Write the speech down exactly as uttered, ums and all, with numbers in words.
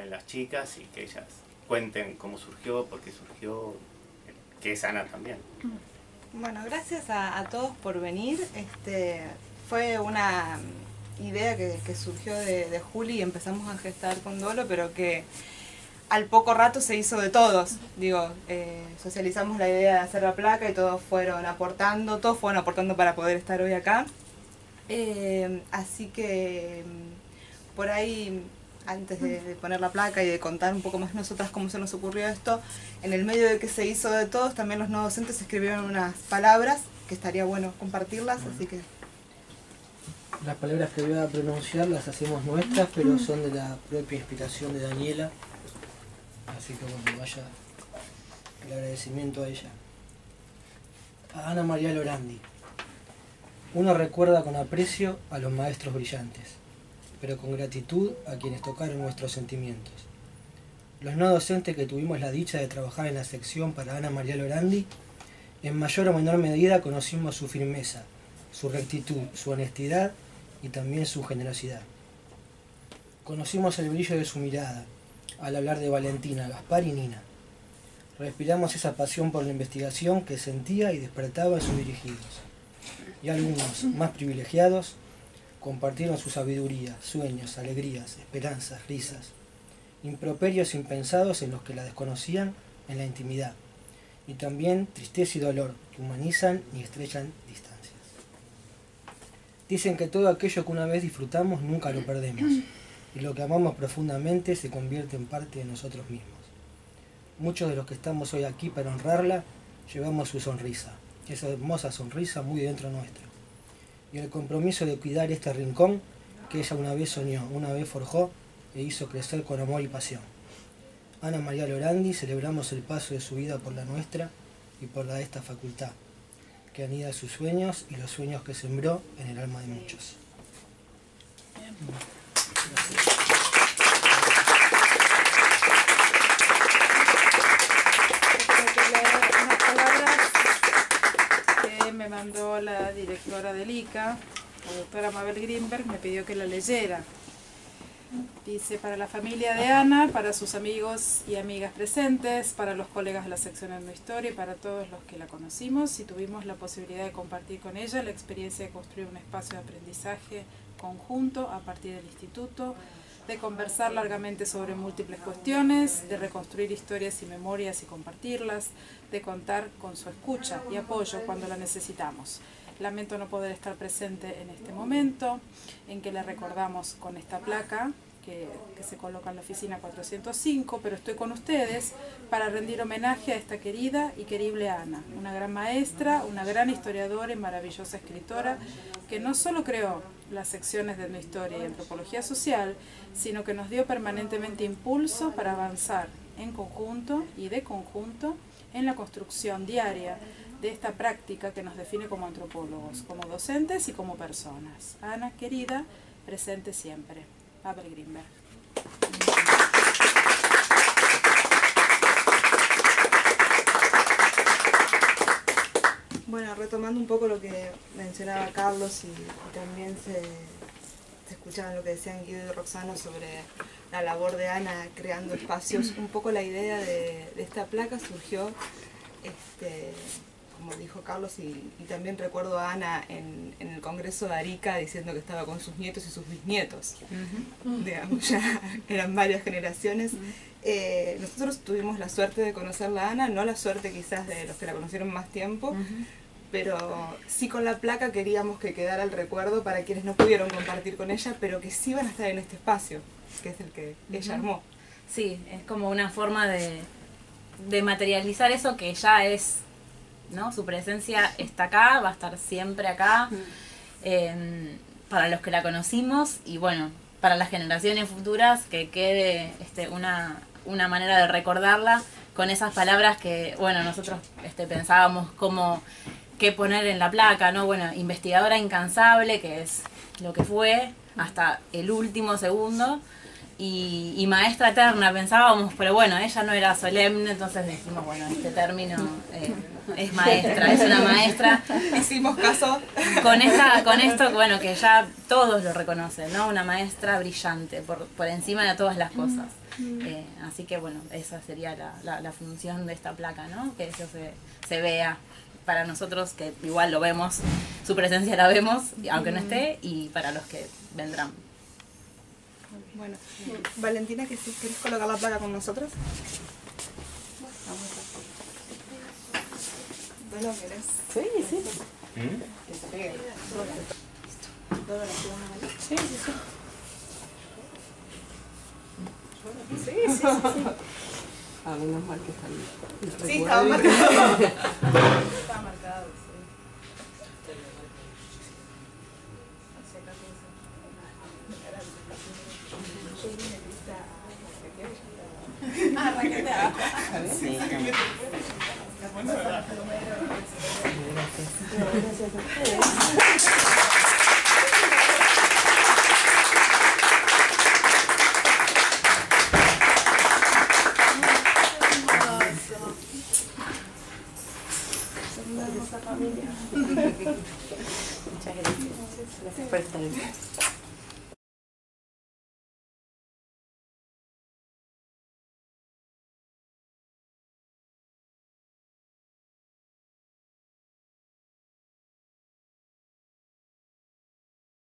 en las chicas y que ellas cuenten cómo surgió, por qué surgió, que es Ana también. Bueno, gracias a, a todos por venir. Este, fue una idea que, que surgió de, de Juli y empezamos a gestar con Dolo, pero que al poco rato se hizo de todos. Digo, eh, socializamos la idea de hacer la placa y todos fueron aportando, todos fueron aportando para poder estar hoy acá. Eh, así que por ahí, antes de, de poner la placa y de contar un poco más nosotras cómo se nos ocurrió esto, en el medio de que se hizo de todos, también los no docentes escribieron unas palabras que estaría bueno compartirlas, así que... Las palabras que voy a pronunciar las hacemos nuestras, pero son de la propia inspiración de Daniela, así que bueno, vaya el agradecimiento a ella. A Ana María Lorandi. Uno recuerda con aprecio a los maestros brillantes, pero con gratitud a quienes tocaron nuestros sentimientos. Los no docentes que tuvimos la dicha de trabajar en la sección para Ana María Lorandi, en mayor o menor medida conocimos su firmeza, su rectitud, su honestidad y también su generosidad. Conocimos el brillo de su mirada al hablar de Valentina, Gaspar y Nina. Respiramos esa pasión por la investigación que sentía y despertaba en sus dirigidos. Y algunos, más privilegiados, compartieron su sabiduría, sueños, alegrías, esperanzas, risas, improperios impensados en los que la desconocían en la intimidad, y también tristeza y dolor que humanizan y estrechan distancias. Dicen que todo aquello que una vez disfrutamos nunca lo perdemos, y lo que amamos profundamente se convierte en parte de nosotros mismos. Muchos de los que estamos hoy aquí para honrarla llevamos su sonrisa, esa hermosa sonrisa muy dentro nuestro, y el compromiso de cuidar este rincón que ella una vez soñó, una vez forjó e hizo crecer con amor y pasión. Ana María Lorandi, celebramos el paso de su vida por la nuestra y por la de esta facultad, que anida sus sueños y los sueños que sembró en el alma de muchos. Unas palabras que me mandó la directora del I C A, la doctora Mabel Grimberg, me pidió que la leyera. Dice: para la familia de Ana, para sus amigos y amigas presentes, para los colegas de la sección de Etnohistoria y para todos los que la conocimos y tuvimos la posibilidad de compartir con ella la experiencia de construir un espacio de aprendizaje conjunto a partir del instituto, de conversar largamente sobre múltiples cuestiones, de reconstruir historias y memorias y compartirlas, de contar con su escucha y apoyo cuando la necesitamos. Lamento no poder estar presente en este momento en que la recordamos con esta placa que, que se coloca en la oficina cuatrocientos cinco, pero estoy con ustedes para rendir homenaje a esta querida y querible Ana, una gran maestra, una gran historiadora y maravillosa escritora que no solo creó las secciones de Etnohistoria y Antropología Social, sino que nos dio permanentemente impulso para avanzar en conjunto y de conjunto en la construcción diaria de esta práctica que nos define como antropólogos, como docentes y como personas. Ana, querida, presente siempre. Mabel Grimberg. Bueno, retomando un poco lo que mencionaba Carlos y, y también se, se escuchaba lo que decían Guido y Roxana sobre la labor de Ana creando espacios, un poco la idea de, de esta placa surgió, este, como dijo Carlos, y, y también recuerdo a Ana en, en el Congreso de Arica diciendo que estaba con sus nietos y sus bisnietos. Uh-huh. Digamos, ya eran varias generaciones. Uh-huh. eh, nosotros tuvimos la suerte de conocerla a Ana, no la suerte quizás de los que la conocieron más tiempo, uh-huh. pero sí con la placa queríamos que quedara el recuerdo para quienes no pudieron compartir con ella, pero que sí van a estar en este espacio, que es el que uh-huh. ella armó. Sí, es como una forma de, de materializar eso que ya es, ¿no? Su presencia está acá, va a estar siempre acá, uh-huh. eh, para los que la conocimos y bueno, para las generaciones futuras que quede este, una, una manera de recordarla con esas palabras que, bueno, nosotros este, pensábamos cómo, qué poner en la placa, ¿no? Bueno, investigadora incansable, que es lo que fue hasta el último segundo, y, y maestra eterna pensábamos, pero bueno, ella no era solemne, entonces dijimos, bueno, este término... Eh, es maestra, es una maestra. Hicimos caso. Con esta, con esto, bueno, que ya todos lo reconocen, ¿no? Una maestra brillante, por, por encima de todas las cosas. Eh, así que bueno, esa sería la, la, la función de esta placa, ¿no? Que eso se, se vea para nosotros, que igual lo vemos, su presencia la vemos, aunque no esté, y para los que vendrán. Bueno, Valentina, que si querés colocar la placa con nosotros. ¿Vos lo querés? Sí, sí. ¿Mm? Que se pegue. ¿Todo lo llevamos ahí? Sí, sí, sí. Sí, sí, sí. sí. Ah, menos mal que están. Sí, estaba marcado. Está marcado, sí. Arráncate abajo. Sí. Muchas gracias. Gracias por estar aquí.